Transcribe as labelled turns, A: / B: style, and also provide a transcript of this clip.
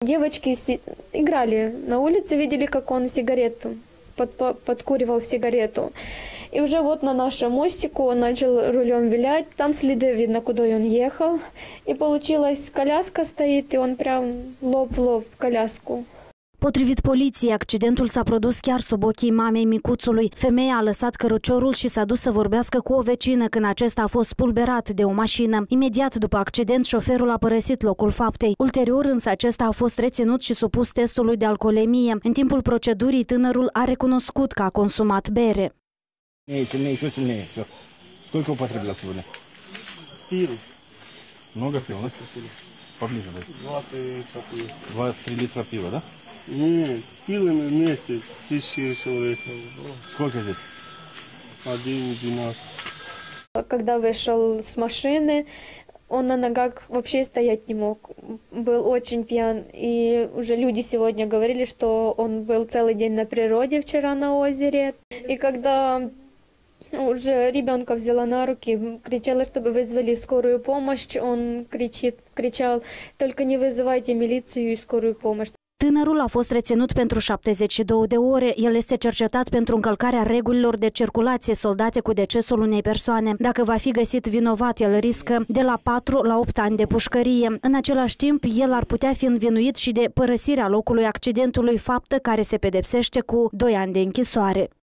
A: Девочки играли на улице, видели, как он подкуривал сигарету. И уже вот на нашем мостику он начал рулем вилять. Там следы видно, куда он ехал. И получилось, коляска стоит, и он прям лоб в лоб в коляscu.
B: Potrivit poliției, accidentul s-a produs chiar sub ochii mamei micuțului. Femeia a lăsat căruciorul și s-a dus să vorbească cu o vecină când acesta a fost spulberat de o mașină. Imediat după accident, șoferul a părăsit locul faptei. Ulterior, însă, acesta a fost reținut și supus testului de alcoolemie. În timpul procedurii, tânărul a recunoscut că a consumat bere.
C: Сильнее. Все. Сколько употреблял сегодня?
D: Пил.
C: Много пил, да? Поближе. 2-3 литра пива, да?
D: Нет, пил вместе 1000 человек.
C: Сколько здесь?
D: 11-12.
A: Когда вышел с машины, он на ногах вообще стоять не мог. Был очень пьян. И уже люди сегодня говорили, что он был целый день на природе вчера на озере. И когда уже ребенка взяла на руки, кричала, чтобы вызвали скорую помощь. Он кричал, только не вызывайте милицию и скорую помощь.
B: Tânărul a fost reținut pentru 72 de ore. El este cercetat pentru încălcarea regulilor de circulație soldate cu decesul unei persoane. Dacă va fi găsit vinovat, el riscă de la 4 la 8 ani de pușcărie. În același timp, el ar putea fi învinuit și de părăsirea locului accidentului, faptă care se pedepsește cu 2 ani de închisoare.